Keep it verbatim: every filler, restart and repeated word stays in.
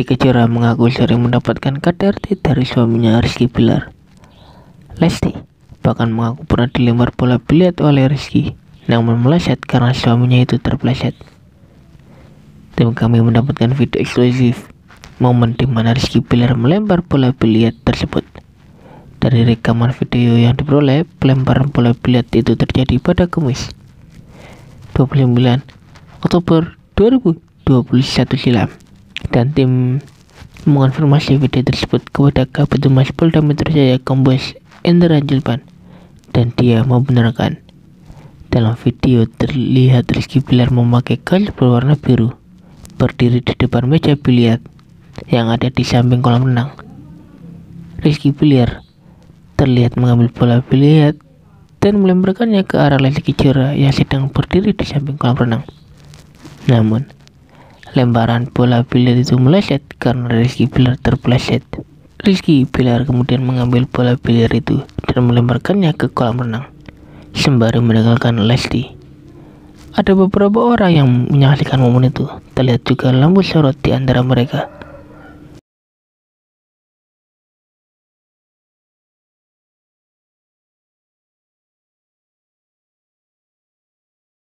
Lesti Kejora mengaku sering mendapatkan K D R T dari suaminya Rizky Bilar. Lesti bahkan mengaku pernah dilempar bola biliar oleh Rizky, namun meleset karena suaminya itu terpleset. Tim kami mendapatkan video eksklusif momen di mana Rizky Bilar melempar bola biliar tersebut. Dari rekaman video yang diperoleh, pelemparan bola biliar itu terjadi pada Kamis dua puluh sembilan Oktober dua ribu dua puluh satu silam, dan tim mengonfirmasi video tersebut kepada Kabid Humas Polda Metro Jaya Kombes Endra Julpan, dan dia membenarkan. Dalam video terlihat Rizky Bilar memakai kaos berwarna biru berdiri di depan meja biliar yang ada di samping kolam renang. Rizky Bilar terlihat mengambil bola biliar dan melemparkannya ke arah Lesti Kejora yang sedang berdiri di samping kolam renang. Namun, lemparan bola biliar itu meleset karena Rizky Bilar terpleset. Rizky Bilar kemudian mengambil bola biliar itu dan melemparkannya ke kolam renang sembari meninggalkan Lesti. Ada beberapa orang yang menyaksikan momen itu. Terlihat juga lampu sorot di antara mereka.